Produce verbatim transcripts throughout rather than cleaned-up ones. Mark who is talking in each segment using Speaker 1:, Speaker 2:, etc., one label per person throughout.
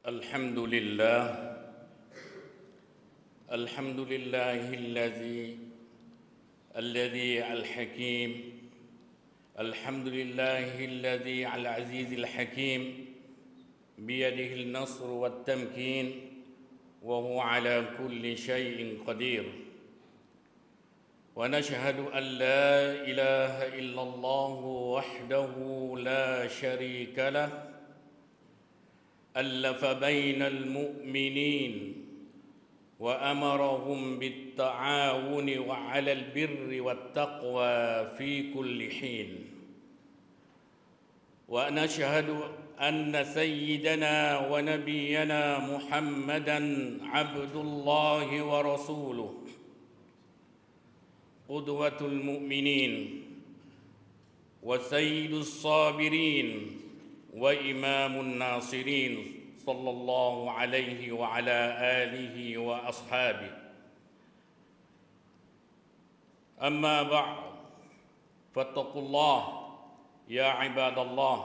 Speaker 1: الحمد لله الحمد لله الذي الذي الحكيم الحمد لله الذي العزيز الحكيم بيده النصر والتمكين وهو على كل شيء قدير ونشهد أن لا إله إلا الله وحده لا شريك له ألف بين المؤمنين وأمرهم بالتعاون وعلى البر والتقوى في كل حين ونشهد أن سيدنا ونبينا محمدًا عبد الله ورسوله قدوة المؤمنين وسيد الصابرين وإمام الناصرين صلى الله عليه وعلى آله وأصحابه أما بعد فاتقوا الله يا عباد الله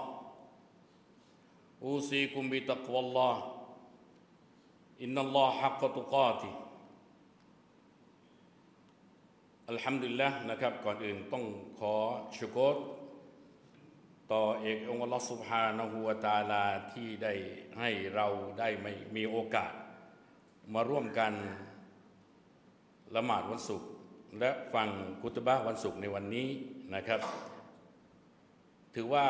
Speaker 1: أوصيكم بتقوى الله إن الله حق تقاتهอัลฮัมดุลิลละห์นะครับก่อนอื่นต้องขอชุกรต่อเอกองค์อัลลอฮฺซุบฮานะฮูวะตะอาลาที่ได้ให้เราได้มีโอกาสมาร่วมกันละหมาดวันศุกร์และฟังคุตบะห์วันศุกร์ในวันนี้นะครับถือว่า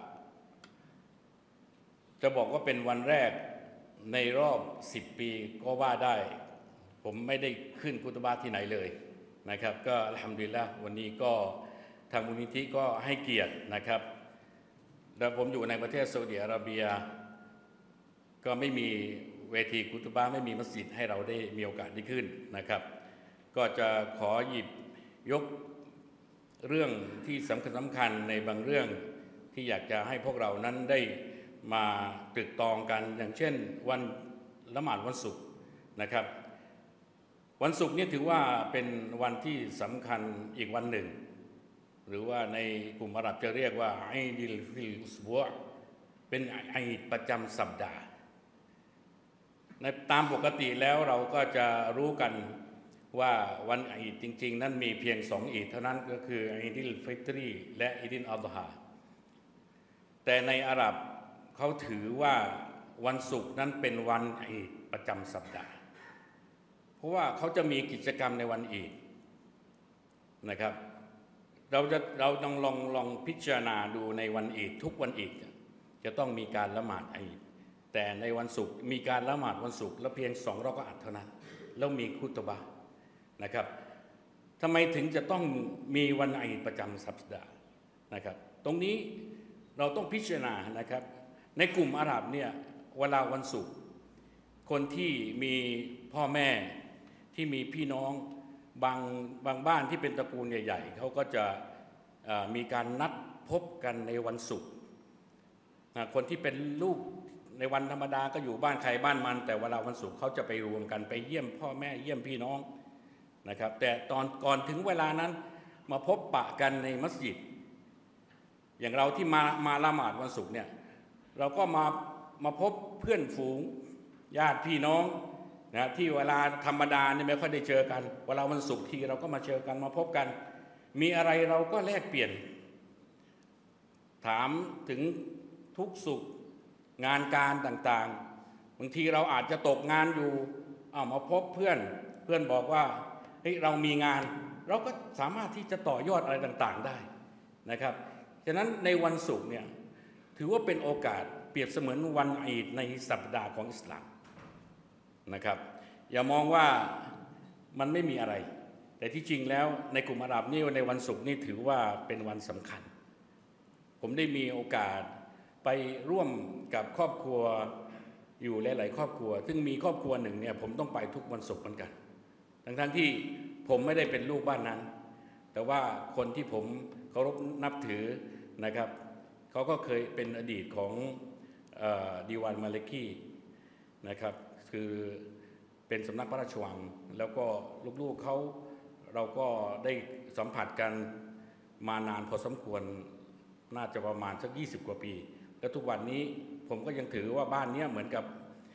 Speaker 1: จะบอกว่าเป็นวันแรกในรอบสิบปีก็ว่าได้ผมไม่ได้ขึ้นคุตบะห์ที่ไหนเลยนะครับก็อัลฮัมดุลิลละห์วันนี้ก็ทางมูลนิธิก็ให้เกียรตินะครับและผมอยู่ในประเทศซาอุดิอาระเบียก็ไม่มีเวทีคุตบะห์ไม่มีมัสยิดให้เราได้มีโอกาสได้ขึ้นนะครับก็จะขอหยิบยกเรื่องที่สำคัญสำคัญในบางเรื่องที่อยากจะให้พวกเรานั้นได้มาตรึกตรองกันอย่างเช่นวันละหมาดวันศุกร์นะครับวันศุกร์นี่ถือว่าเป็นวันที่สำคัญอีกวันหนึ่งหรือว่าในกลุ่มอาหรับจะเรียกว่าไอดิลฟิลอุสบุอ์เป็นไอประจำสัปดาห์ในตามปกติแล้วเราก็จะรู้กันว่าวันอีดจริงๆนั้นมีเพียงสองอีดเท่านั้นก็คืออีดิลฟิตรีและอีดิลอัฎฮาแต่ในอาหรับเขาถือว่าวันศุกร์นั้นเป็นวันอีดประจำสัปดาห์เพราะว่าเขาจะมีกิจกรรมในวันอีดนะครับเราจะเราต้องลองลองพิจารณาดูในวันอีดทุกวันอีดจะต้องมีการละหมาดอีดแต่ในวันศุกร์มีการละหมาดวันศุกร์และเพียงสองเราก็อัดเท่านั้นแล้วมีคุตบะห์นะครับทำไมถึงจะต้องมีวันอีดประจำสัปดาห์นะครับตรงนี้เราต้องพิจารณานะครับในกลุ่มอาหรับเนี่ยเวลาวันศุกร์คนที่มีพ่อแม่ที่มีพี่น้องบางบางบ้านที่เป็นตระกูลใหญ่ๆเขาก็จะมีการนัดพบกันในวันศุกร์คนที่เป็นลูกในวันธรรมดาก็อยู่บ้านใครบ้านมันแต่เวลาวันศุกร์เขาจะไปรวมกันไปเยี่ยมพ่อแม่เยี่ยมพี่น้องนะครับแต่ตอนก่อนถึงเวลานั้นมาพบปะกันในมัสยิดอย่างเราที่มามาละหมาดวันศุกร์เนี่ยเราก็มามาพบเพื่อนฝูงญาติพี่น้องนะที่เวลาธรรมดาเนี่ยไม่ค่อยได้เจอกันเวลาวันศุกร์ทีเราก็มาเจอกันมาพบกันมีอะไรเราก็แลกเปลี่ยนถามถึงทุกสุขงานการต่างๆบางทีเราอาจจะตกงานอยู่เอามาพบเพื่อนเพื่อนบอกว่าเฮ้ยเรามีงานเราก็สามารถที่จะต่อยอดอะไรต่างๆได้นะครับฉะนั้นในวันศุกร์เนี่ยถือว่าเป็นโอกาสเปรียบเสมือนวันอีดในสัปดาห์ของอิสลามนะครับอย่ามองว่ามันไม่มีอะไรแต่ที่จริงแล้วในกลุ่มอาหรับนี่ในวันศุกร์นี่ถือว่าเป็นวันสำคัญผมได้มีโอกาสไปร่วมกับครอบครัวอยู่หลายๆครอบครัวซึ่งมีครอบครัวหนึ่งเนี่ยผมต้องไปทุกวันศุกร์เหมือนกันทั้งๆที่ผมไม่ได้เป็นลูกบ้านนั้นแต่ว่าคนที่ผมเคารพนับถือนะครับเขาก็เคยเป็นอดีตของดีวานมาเลกีนะครับคือเป็นสำนักพระราชวังแล้วก็ลูกๆเขาเราก็ได้สัมผัสกันมานานพอสมควร น่าจะประมาณสักยี่สิบกว่าปีแล้วทุกวันนี้ผมก็ยังถือว่าบ้านนี้เหมือนกับ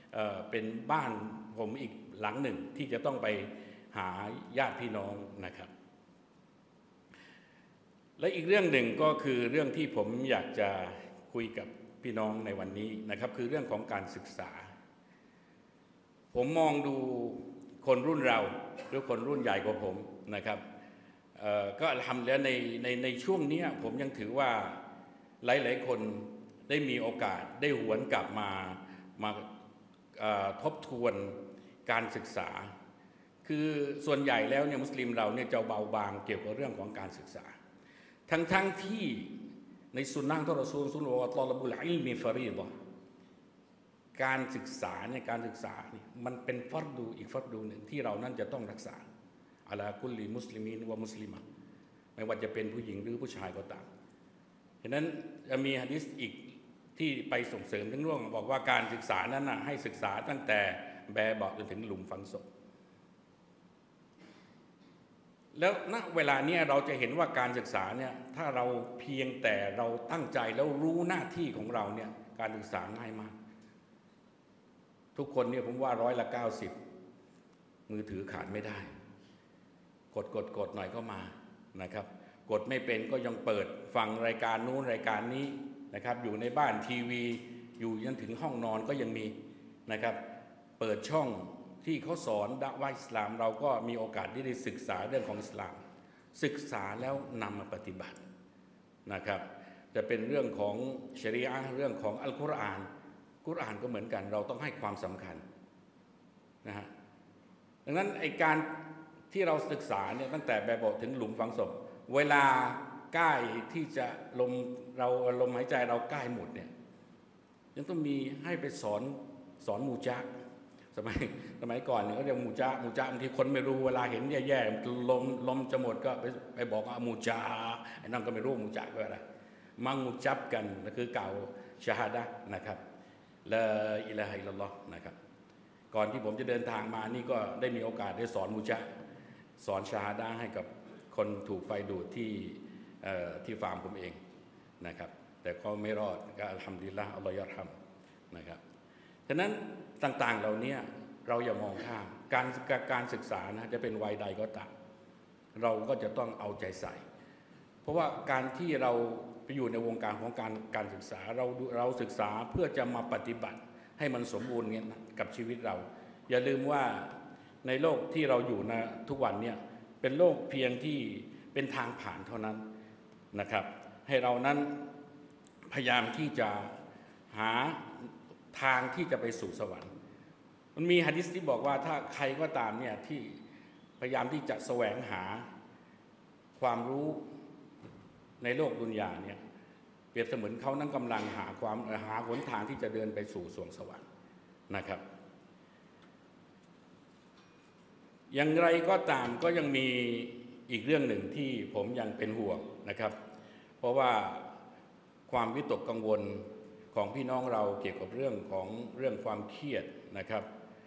Speaker 1: เอ่อเป็นบ้านผมอีกหลังหนึ่งที่จะต้องไปหาญาติพี่น้องนะครับและอีกเรื่องหนึ่งก็คือเรื่องที่ผมอยากจะคุยกับพี่น้องในวันนี้นะครับคือเรื่องของการศึกษาผมมองดูคนรุ่นเราหรือคนรุ่นใหญ่กว่าผมนะครับก็ทำแล้วในในในช่วงนี้ผมยังถือว่าหลายๆคนได้มีโอกาสได้หวนกลับมามาทบทวนการศึกษาคือส่วนใหญ่แล้วเนี่ยมุสลิมเราเนี่ยจะเบาบางเกี่ยวกับเรื่องของการศึกษาทั้งๆ ท, ที่ในสุนนะของรอซูลสุนนะว่าตอลบุลอิลมิฟารีฎะห์การศึกษาเนี่ยการศึกษานี่มันเป็นฟัรดูอีกฟัรดูหนึ่งที่เรานั่นจะต้องรักษาอะลากุลลิมุสลิมีนวะมุสลิมะไม่ว่าจะเป็นผู้หญิงหรือผู้ชายก็ตามฉะนั้นจะมีหะดีษอีกที่ไปส่งเสริมทั้งเรื่องบอกว่าการศึกษานั้นนะให้ศึกษาตั้งแต่แบเบาะจนถึงหลุมฝังศพแล้วณเวลาเนี้ยเราจะเห็นว่าการศึกษาเนี่ยถ้าเราเพียงแต่เราตั้งใจแล้วรู้หน้าที่ของเราเนี่ยการศึกษาง่ายมากทุกคนเนี่ยผมว่าร้อยละเก้าสิบมือถือขาดไม่ได้กดกดกดหน่อยก็มานะครับกดไม่เป็นก็ยังเปิดฟังรายการนู้นรายการนี้นะครับอยู่ในบ้านทีวีอยู่จนถึงห้องนอนก็ยังมีนะครับเปิดช่องที่เขาสอนดะวะห์อิสลามเราก็มีโอกาสที่ได้ศึกษาเรื่องของอิสลามศึกษาแล้วนำมาปฏิบัตินะครับจะเป็นเรื่องของชะรีอะห์เรื่องของอัลกุรอานกุรอานก็เหมือนกันเราต้องให้ความสำคัญนะฮะดังนั้นไอการที่เราศึกษาเนี่ยตั้งแต่แบบบอกถึงหลุมฝังศพเวลาใกล้ที่จะลมเราลมหายใจเราใกล้หมดเนี่ยยังต้องมีให้ไปสอนสอนมูจาสมัยสมัยก่อนเนี่ยเขาเรียกมูจามูจาบางทีคนไม่รู้เวลาเห็นแย่ๆลมลมจะหมดก็ไปไปบอกว่ามูจาไอ้นั่นก็ไม่รู้มูจาคืออะไรมังมูจับกันก็คือเก่าชาฮาดะนะครับลาอิลาฮะอิลลัลลอฮ์นะครับก่อนที่ผมจะเดินทางมานี่ก็ได้มีโอกาสได้สอนมูจาสอนชาฮาดะให้กับคนถูกไฟดูดที่ที่ฟาร์มผมเองนะครับแต่ก็ไม่รอดก็อัลฮัมดุลิลละห์อัลลอฮฺยะร์ฮัมนะครับฉะนั้นต่างๆเหล่านี้เราอย่ามองข้ามการการศึกษานะจะเป็นวัยใดก็ตามเราก็จะต้องเอาใจใส่เพราะว่าการที่เราไปอยู่ในวงการของการการศึกษาเราเราศึกษาเพื่อจะมาปฏิบัติให้มันสมบูรณ์เนี่ยกับชีวิตเราอย่าลืมว่าในโลกที่เราอยู่นะทุกวันเนี่ยเป็นโลกเพียงที่เป็นทางผ่านเท่านั้นนะครับให้เรานั้นพยายามที่จะหาทางที่จะไปสู่สวรรค์มันมีหะดีษที่บอกว่าถ้าใครก็ตามเนี่ยที่พยายามที่จะแสวงหาความรู้ในโลกดุนยาเนี่ยเปรียบเสมือนเขานั้นกำลังหาความหาหนทางที่จะเดินไปสู่สวงสวรรค์นะครับอย่างไรก็ตามก็ยังมีอีกเรื่องหนึ่งที่ผมยังเป็นห่วงนะครับเพราะว่าความวิตกกังวลของพี่น้องเราเกี่ยวกับเรื่องของเรื่องความเครียดนะครับ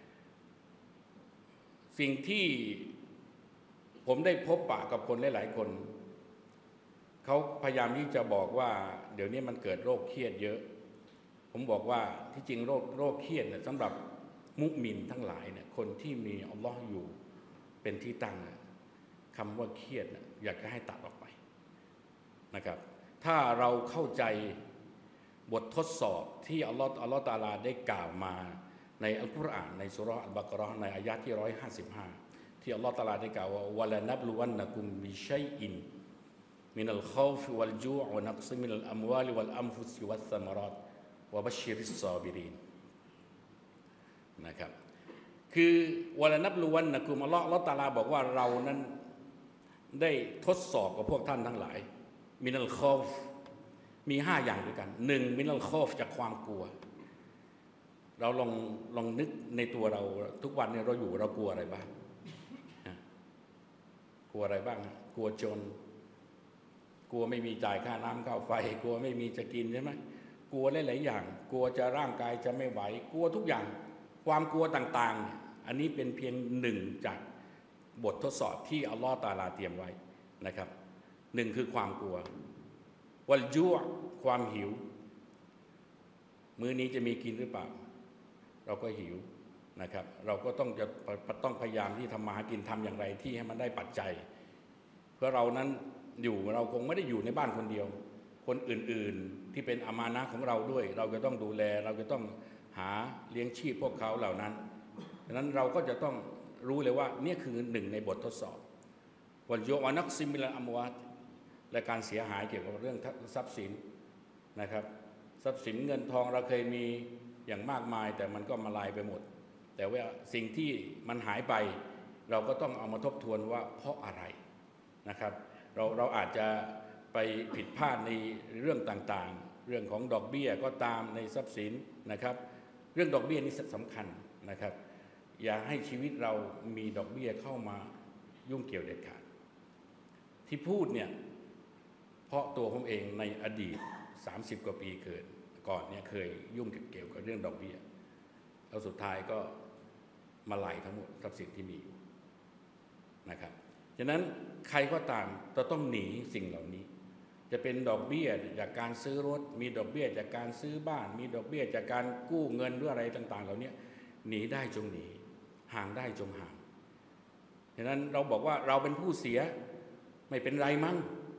Speaker 1: สิ่งที่ผมได้พบปะกับคนหลายๆคนเขาพยายามที่จะบอกว่าเดี๋ยวนี้มันเกิดโรคเครียดเยอะผมบอกว่าที่จริงโรคโรคเครียดเนี่ยสำหรับมุมินทั้งหลายเนี่ยคนที่มีอัลลอฮ์อยู่เป็นที่ตั้งคำว่าเครียดเนี่ยอยากจะให้ตัดออกไปนะครับถ้าเราเข้าใจบททดสอบที่อัลลอฮ์อัลลอฮ์ตะอาลาได้กล่าวมาในอัลกุรอานในซูเราะห์อัลบะเกาะเราะห์ในอายะห์ที่หนึ่งร้อยห้าสิบห้าที่อัลลอฮ์ตะอาลาได้กล่าวว่าวะลานับลุวันนะกุมบิชัยอินมินัลคอฟวัลจูอ์วะนักซิมินัลอัมวาลิวัลอัมฟุสวัสซัมารอตวะบัชชิริสซอบิรินนะครับคือวะลานับลุวันนะกุมอัลลอฮ์อัลลอฮ์ตะอาลาบอกว่าเรานั้นได้ทดสอบกับพวกท่านทั้งหลายมินัลคอฟมีห้าอย่างด้วยกันหนึ่งมินัลคอฟจากความกลัวเราลองลองนึกในตัวเราทุกวันเนี่ยเราอยู่เรากลัวอะไรบ้างกลัวอะไรบ้างกลัวจนกลัวไม่มีจ่ายค่าน้ำค่าไฟกลัวไม่มีจะกินใช่ไหมกลัวหลายๆอย่างกลัวจะร่างกายจะไม่ไหวกลัวทุกอย่างความกลัวต่างๆอันนี้เป็นเพียงหนึ่งจากบททดสอบที่อัลลอฮฺตะอาลาเตรียมไว้นะครับหนึ่งคือความกลัววัลจูอ์ความหิวมื้อนี้จะมีกินหรือเปล่าเราก็หิวนะครับเราก็ต้องจะต้องพยายามที่ทำมาหากินทำอย่างไรที่ให้มันได้ปัจจัยเพราะเรานั้นอยู่เราคงไม่ได้อยู่ในบ้านคนเดียวคนอื่นๆที่เป็นอามานะห์ของเราด้วยเราจะต้องดูแลเราจะต้องหาเลี้ยงชีพพวกเขาเหล่านั้นดังนั้นเราก็จะต้องรู้เลยว่านี่คือหนึ่งในบททดสอบวันโยวานักซิมิลอัมวาตและการเสียหายเกี่ยวกับเรื่องทรัพย์สินนะครับทรัพย์สินเงินทองเราเคยมีอย่างมากมายแต่มันก็มาลายไปหมดแต่ว่าสิ่งที่มันหายไปเราก็ต้องเอามาทบทวนว่าเพราะอะไรนะครับเราเราอาจจะไปผิดพลาดในเรื่องต่างๆเรื่องของดอกเบี้ยก็ตามในทรัพย์สินนะครับเรื่องดอกเบี้ยนี่สำคัญนะครับอย่าให้ชีวิตเรามีดอกเบี้ยเข้ามายุ่งเกี่ยวเด็ดขาดที่พูดเนี่ยเพราะตัวผมเองในอดีตสามสิบกว่าปีเกิดก่อนเนี่ยเคยยุ่งเกี่ยวกับเรื่องดอกเบี้ยแล้วสุดท้ายก็มาไหลทั้งหมดทรัพย์สินที่มีอยู่นะครับฉะนั้นใครก็ตามจะต้องหนีสิ่งเหล่านี้จะเป็นดอกเบี้ยจากการซื้อรถมีดอกเบี้ยจากการซื้อบ้านมีดอกเบี้ยจากการกู้เงินหรืออะไรต่างๆเหล่านี้หนีได้จงหนีห่างได้จงห่างฉะนั้นเราบอกว่าเราเป็นผู้เสียไม่เป็นไรมั่ง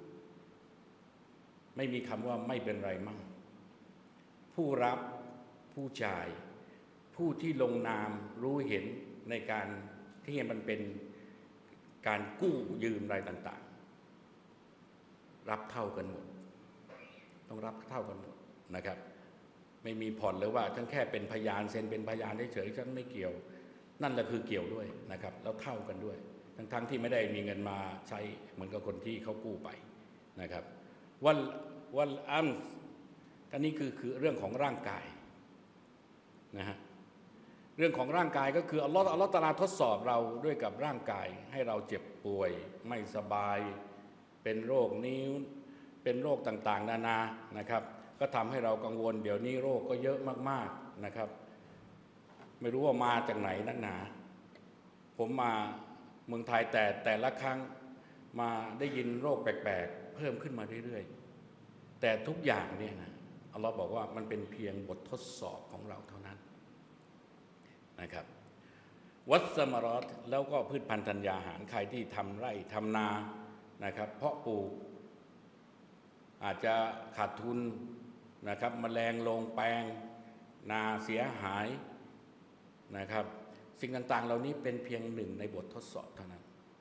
Speaker 1: ไม่มีคำว่าไม่เป็นไรมั่งผู้รับผู้จ่ายผู้ที่ลงนามรู้เห็นในการที่มันเป็นการกู้ยืมอะไรต่างๆรับเท่ากันหมดต้องรับเท่ากันหมดนะครับไม่มีผ่อนเลยว่าฉันแค่เป็นพยานเซ็นเป็นพยานเฉยๆฉันไม่เกี่ยวนั่นแหละคือเกี่ยวด้วยนะครับแล้วเท่ากันด้วยทั้งๆที่ไม่ได้มีเงินมาใช้เหมือนกับคนที่เขากู้ไปนะครับวันวันอันอันนี้คือคือเรื่องของร่างกายนะฮะเรื่องของร่างกายก็คืออัลลอฮ์อัลลอฮ์ตะอาลาทดสอบเราด้วยกับร่างกายให้เราเจ็บป่วยไม่สบายเป็นโรคนิ้วเป็นโรคต่างๆนานานะครับก็ทำให้เรากังวลเดี๋ยวนี้โรคก็เยอะมากๆนะครับไม่รู้ว่ามาจากไหนนักหนาผมมาเมืองไทยแต่แต่ละครั้งมาได้ยินโรคแปลกๆเพิ่มขึ้นมาเรื่อยๆแต่ทุกอย่างเนี่ยนะอัลลอฮ์บอกว่ามันเป็นเพียงบททดสอบของเราเท่านั้นนะครับวัสมารอตแล้วก็พืชพันธุ์ธัญญาหารใครที่ทำไร่ทำนานะครับเพาะปลูกอาจจะขาดทุนนะครับแมลงลงแปลงนาเสียหายนะครับสิ่งต่างๆเหล่านี้เป็นเพียงหนึ่งในบททดสอบเท่านั้น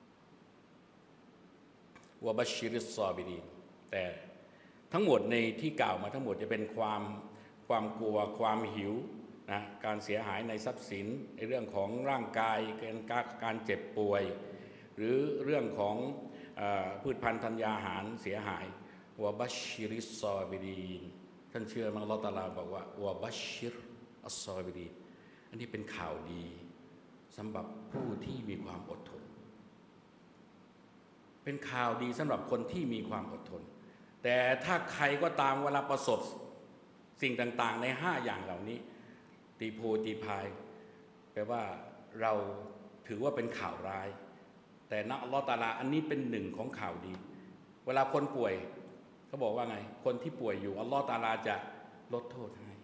Speaker 1: วะบัชชิริสซอบิรีนแต่ทั้งหมดในที่กล่าวมาทั้งหมดจะเป็นความความกลัวความหิวนะการเสียหายในทรัพย์สินในเรื่องของร่างกายการการเจ็บป่วยหรือเรื่องของพืชพันธุ์ธัญญาหารเสียหายวะบัชชิริสซอบิรีนท่านเชื่อไหมอัลเลาะห์ตะอาลาบอกว่าวะบัชชิรอัสซอบิรีนอันนี้เป็นข่าวดีสำหรับผู้ที่มีความอดทนเป็นข่าวดีสำหรับคนที่มีความอดทนแต่ถ้าใครก็ตามเวลาประสบสิ่งต่างๆในห้าอย่างเหล่านี้ตีโพตีพายแปลว่าเราถือว่าเป็นข่าวร้ายแต่นะอัลเลาะห์ตะอาลาอันนี้เป็นหนึ่งของข่าวดีเวลาคนป่วยเขาบอกว่าไงคนที่ป่วยอยู่อัลเลาะห์ตะอาลาจะลดโทษให้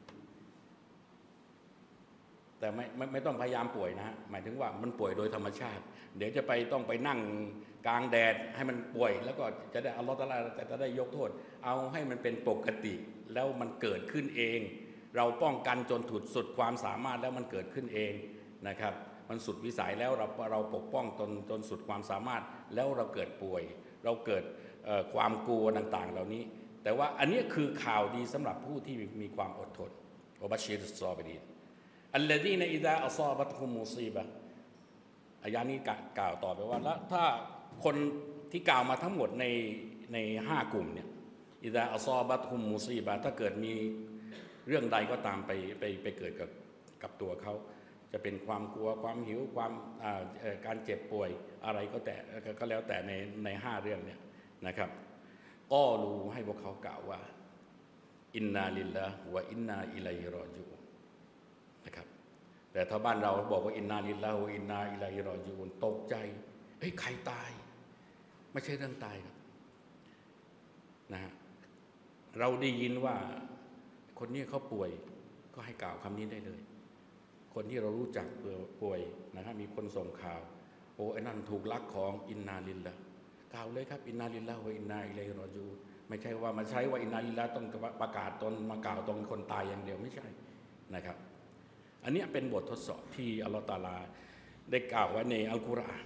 Speaker 1: แต่ไม่ไม่ไม่ต้องพยายามป่วยนะฮะหมายถึงว่ามันป่วยโดยธรรมชาติเดี๋ยวจะไปต้องไปนั่งกลางแดดให้มันป่วยแล้วก็จะได้อัลเลาะห์ตะอาลาจะได้ยกโทษเอาให้มันเป็นปกติแล้วมันเกิดขึ้นเองเราป้องกันจนถุดสุดความสามารถแล้วมันเกิดขึ้นเองนะครับมันสุดวิสัยแล้วเราเราปกป้องจนจนสุดความสามารถแล้วเราเกิดป่วยเราเกิดความกลัวต่างๆเหล่านี้แต่ว่าอันนี้คือข่าวดีสำหรับผู้ที่มีความอดทนวะบัชชิริสซอบิรีนอัลลซีนอิซาอัศอบัตฮุมมุซีบะห์อายะนี้กล่าวต่อไปว่าแล้วถ้าคนที่กล่าวมาทั้งหมดในในห้ากลุ่มเนี่ยอิซาอัศอบัตฮุมมุซีบะห์ถ้าเกิดมีเรื่องใดก็ตามไปไปไปเกิดกับกับตัวเขาจะเป็นความกลัวความหิวความการเจ็บป่วยอะไรก็แต่ก็แล้วแต่ในในห้าเรื่องเนี่ยนะครับก็รู้ให้พวกเขากล่าวว่าอินนาลิลลาฮ์วะอินนาอิลัยฮิรอญิอูนนะครับแต่ถ้าบ้านเราบอกว่าอินนาลิลลาฮ์วะอินนาอิลัยฮิรอญิอูนตกใจเฮ้ยใครตายไม่ใช่เรื่องตายครับนะฮะเราได้ยินว่าคนนี้เขาป่วยก็ให้กล่าวคำนี้ได้เลยคนที่เรารู้จักป่วยนะครับมีคนส่งข่าวโอ้ไอ้นั่นถูกลักของอินนาลิลละกล่าวเลยครับอินนาลิลละวะอินนาอิลัยฮิรอญูไม่ใช่ว่ามาใช้ว่าอินนาลิลละต้องประกาศตนมากล่าวตรงคนตายอย่างเดียวไม่ใช่นะครับอันนี้เป็นบททดสอบที่อัลลอฮฺตะอาลาได้กล่าวไว้ในอัลกุรอาน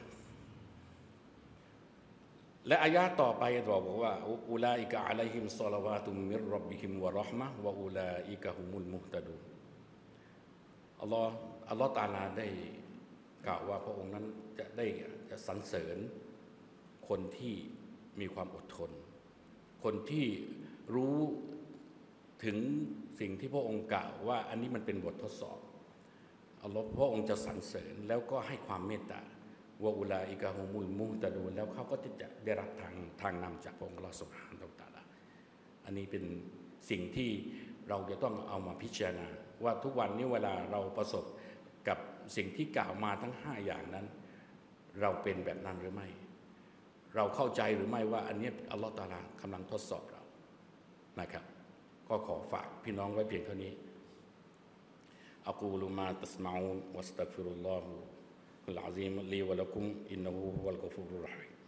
Speaker 1: และอายะต่อไปบอกว่าอุลาอิกะอะลัยฮิมศอลาวาตุมมิรร็อบบิฮิมวะเราะห์มะฮ์วะอุลาอิกะฮุมุลมุฮตะดูนอัลลอฮ์อัลลอฮ์ตะอาลาได้กล่าวว่าพระองค์นั้นจะได้จะสรรเสริญคนที่มีความอดทนคนที่รู้ถึงสิ่งที่พระองค์กล่าวว่าอันนี้มันเป็นบททดสอบอัลลอฮ์พระองค์จะสรรเสริญแล้วก็ให้ความเมตตาวะอุลาอิกะฮุมุลมุฮตะดูนแล้วเขาก็จะได้รับทางทางนำจากพระองค์อัลลอฮ์ซุบฮานะฮูวะตะอาลาอันนี้เป็นสิ่งที่เราจะต้องเอามาพิจารณาว่าทุกวันนี้เวลาเราประสบกับสิ่งที่กล่าวมาทั้งห้าอย่างนั้นเราเป็นแบบนั้นหรือไม่เราเข้าใจหรือไม่ว่าอันนี้อัลลอฮฺตะอาลากำลังทดสอบเรานะครับก็ขอฝากพี่น้องไว้เพียงเท่านี้อะกูลุมาตัสมาอูนวัสตัฆฟิรุลลอฮุลอาซีมลีวะละกุมอินนะฮูฮุวัลกอฟูรุรเราะฮีม